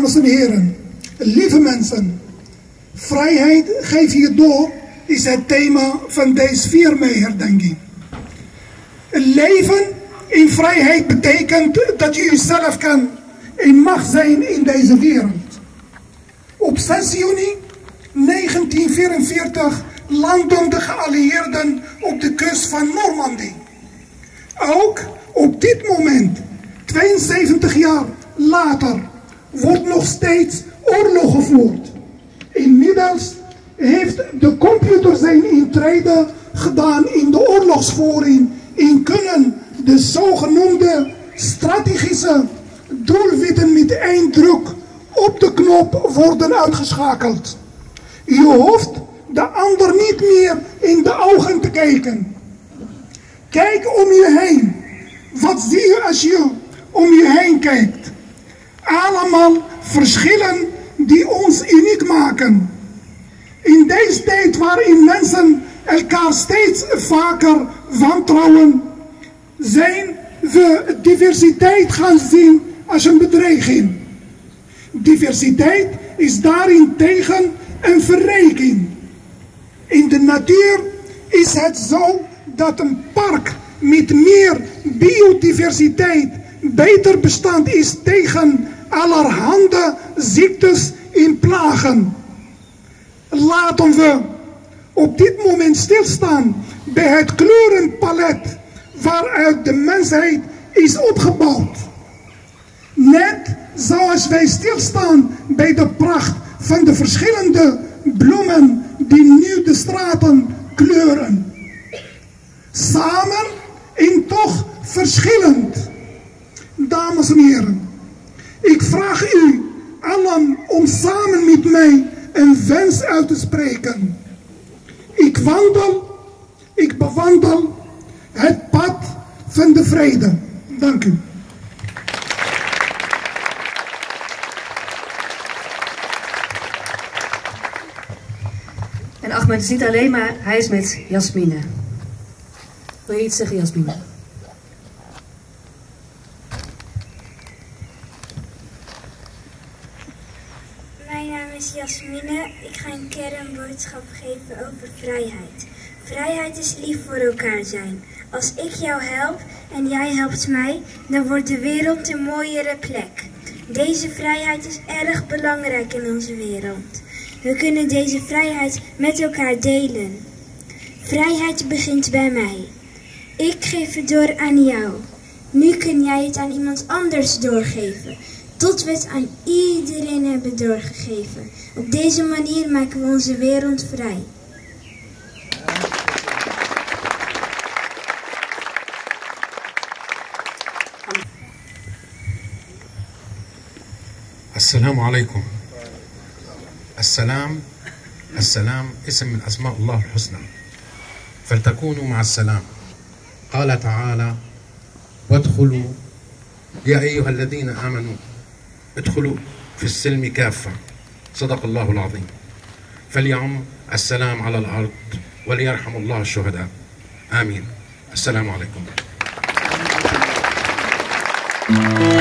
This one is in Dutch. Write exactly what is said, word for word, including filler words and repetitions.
Dames en heren, lieve mensen, vrijheid geef je door is het thema van deze vier mei-herdenking. Leven in vrijheid betekent dat je jezelf kan en mag zijn in deze wereld. Op zes juni negentien vierenveertig landden de geallieerden op de kust van Normandië. Ook op dit moment, tweeënzeventig jaar later, wordt nog steeds oorlog gevoerd. Inmiddels heeft de computer zijn intrede gedaan in de oorlogsvoering en kunnen de zogenoemde strategische doelwitten met één druk op de knop worden uitgeschakeld. Je hoeft de ander niet meer in de ogen te kijken. Kijk om je heen. Wat zie je als je om je heen kijkt? Allemaal verschillen die ons uniek maken. In deze tijd waarin mensen elkaar steeds vaker wantrouwen, zijn we diversiteit gaan zien als een bedreiging. Diversiteit is daarentegen een verrijking. In de natuur is het zo dat een park met meer biodiversiteit beter bestand is tegen allerhande ziektes en plagen. Laten we op dit moment stilstaan bij het kleurenpalet waaruit de mensheid is opgebouwd. Net zoals wij stilstaan bij de pracht van de verschillende bloemen die nu de straten kleuren. Samen en toch verschillend. Dames en heren, ik vraag u allen om samen met mij een wens uit te spreken. Ik wandel, ik bewandel het pad van de vrede. Dank u. En Ahmed is niet alleen, maar hij is met Jasmine. Wil je iets zeggen, Jasmine? Mijn naam is Jasmine. Ik ga een keer een boodschap geven over vrijheid. Vrijheid is lief voor elkaar zijn. Als ik jou help en jij helpt mij, dan wordt de wereld een mooiere plek. Deze vrijheid is erg belangrijk in onze wereld. We kunnen deze vrijheid met elkaar delen. Vrijheid begint bij mij. Ik geef het door aan jou. Nu kun jij het aan iemand anders doorgeven. Tot we het aan iedereen hebben doorgegeven. Op deze manier maken we onze wereld vrij. السلام عليكم. السلام السلام اسم من أسماء الله الحسنى، فلتكونوا مع السلام. قال تعالى: وادخلوا يا أيها الذين آمنوا ادخلوا في السلم كافة. صدق الله العظيم. فليعم السلام على الأرض وليرحم الله الشهداء. آمين. السلام عليكم.